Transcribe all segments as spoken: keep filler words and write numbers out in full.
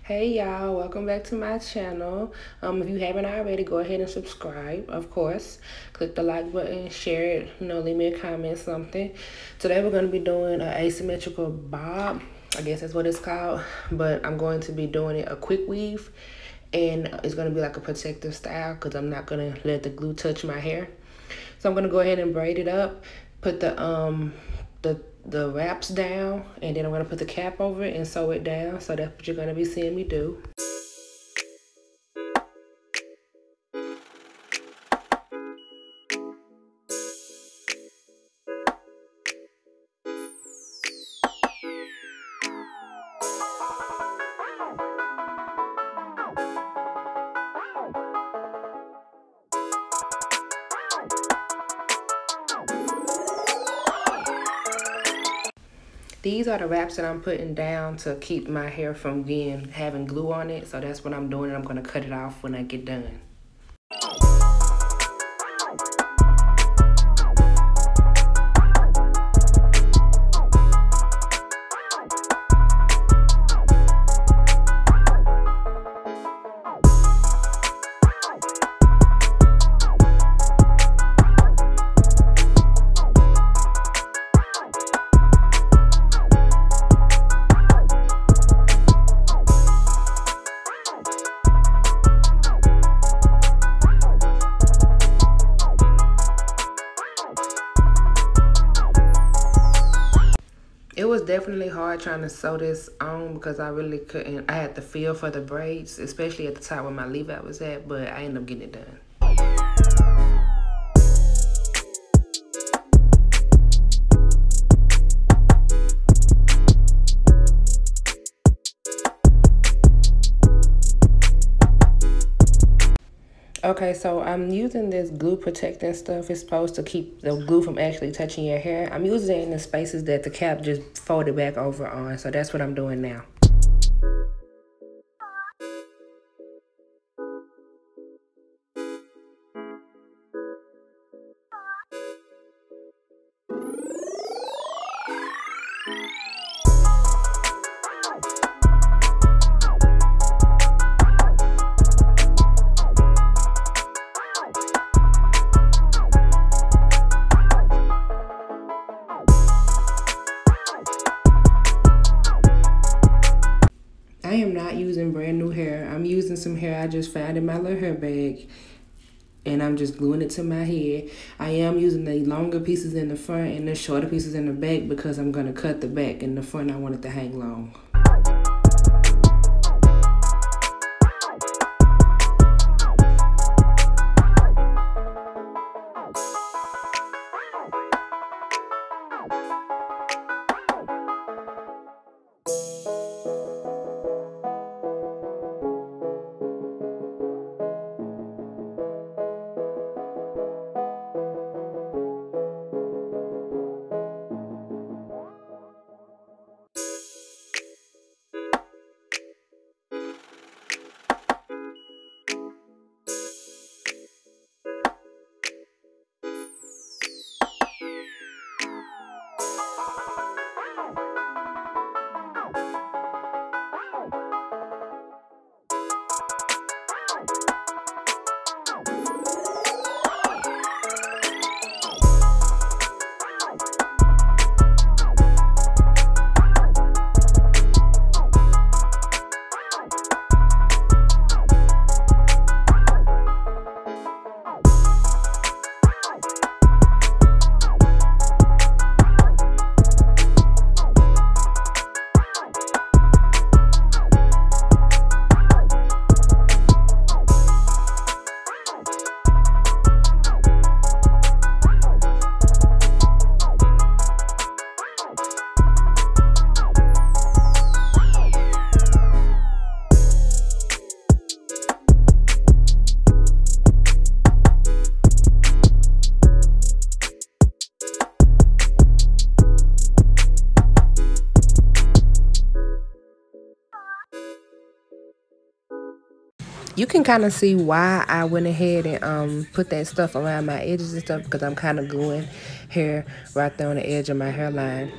Hey y'all, welcome back to my channel. Um, if you haven't already, go ahead and subscribe, of course. Click the like button, share it, you know, leave me a comment, something. Today we're going to be doing an asymmetrical bob. I guess that's what it's called. But I'm going to be doing it a quick weave. And it's going to be like a protective style because I'm not going to let the glue touch my hair. So I'm going to go ahead and braid it up. Put the, um, the the wraps down, and then I'm going to put the cap over it and sew it down. So that's what you're going to be seeing me do. These are the wraps that I'm putting down to keep my hair from being having glue on it. So that's what I'm doing, and I'm going to cut it off when I get done. It was definitely hard trying to sew this on because I really couldn't. I had to feel for the braids, especially at the top where my leave-out was at, but I ended up getting it done. Okay, so I'm using this glue protecting stuff. It's supposed to keep the glue from actually touching your hair. I'm using it in the spaces that the cap just folded back over on. So that's what I'm doing now. I am not using brand new hair. I'm using some hair I just found in my little hair bag, and I'm just gluing it to my head. I am using the longer pieces in the front and the shorter pieces in the back because I'm going to cut the back. In the front, I want it to hang long. You can kind of see why I went ahead and um put that stuff around my edges and stuff, because I'm kind of gluing hair right there on the edge of my hairline.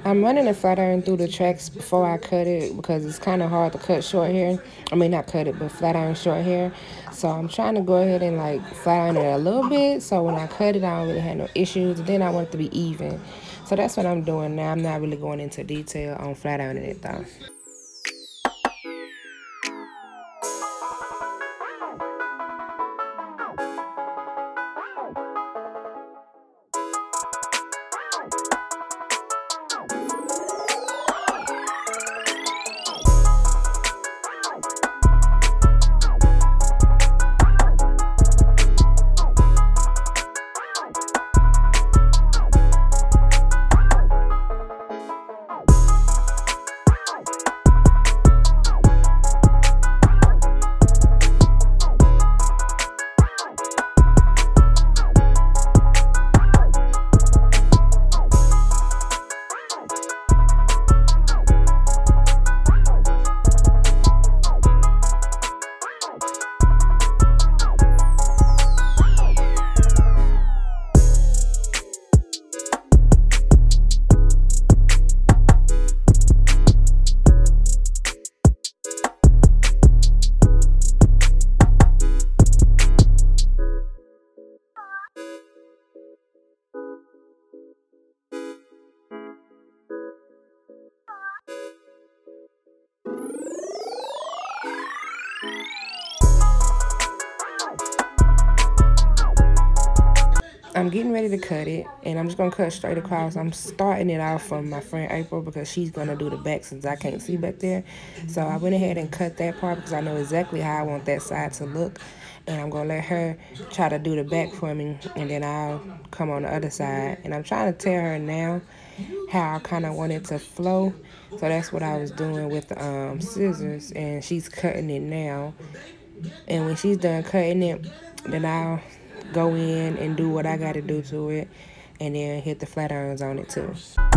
I'm running a flat iron through the tracks before I cut it because it's kind of hard to cut short hair. I mean, not cut it, but flat iron short hair. So I'm trying to go ahead and like flat iron it a little bit. So when I cut it, I don't really have no issues. And then I want it to be even. So that's what I'm doing now. I'm not really going into detail on flat ironing it though. I'm getting ready to cut it, and I'm just going to cut straight across. I'm starting it off from my friend April because she's going to do the back since I can't see back there. So I went ahead and cut that part because I know exactly how I want that side to look. And I'm going to let her try to do the back for me, and then I'll come on the other side. And I'm trying to tell her now how I kind of want it to flow. So that's what I was doing with the um, scissors, and she's cutting it now. And when she's done cutting it, then I'll go in and do what I got to do to it, and then hit the flat irons on it too.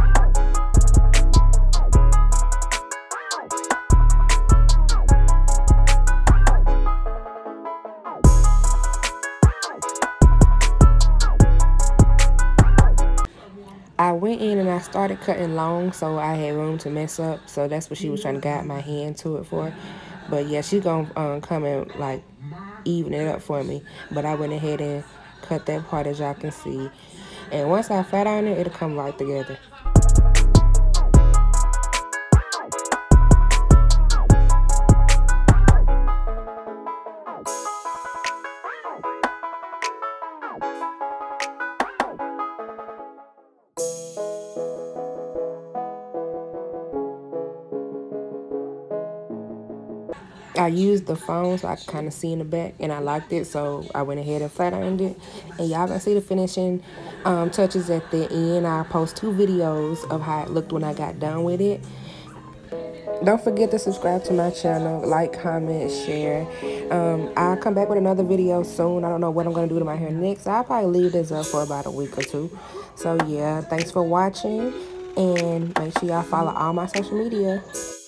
I went in and I started cutting long so I had room to mess up, so that's what she was trying to guide my hand to it for. But yeah, she's gonna um, come and like even it up for me. But I went ahead and cut that part, as y'all can see. And once I flat iron it, it'll come right together. I used the phone so I could kind of see in the back, and I liked it, so I went ahead and flat ironed it. And y'all gonna see the finishing um, touches at the end. I'll post two videos of how it looked when I got done with it. Don't forget to subscribe to my channel, like, comment, share. Um, I'll come back with another video soon. I don't know what I'm gonna do to my hair next. I'll probably leave this up for about a week or two. So yeah, thanks for watching, and make sure y'all follow all my social media.